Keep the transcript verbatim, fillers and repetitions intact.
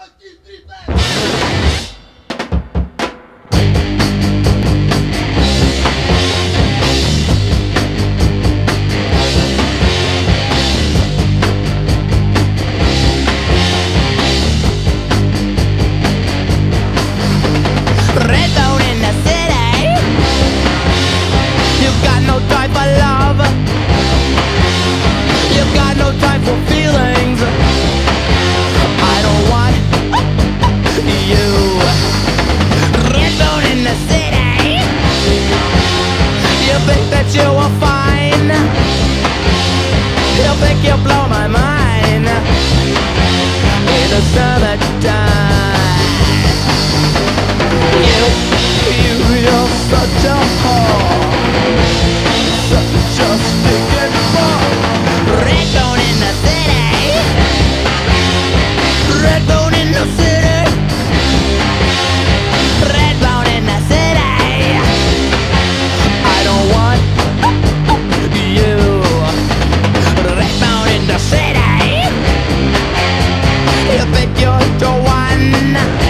Redbone in the city. You've got no time for love. You've got no time for feelings. I don't want you. Redbone in the city. You think that you are fine. You think you blow my mind. In the summertime. You, you, you're such a whore. Such a stinking bore. Redbone in the city. Redbone in the city. Redbone in the city. I don't want you. Redbone in the city. You think you're the one.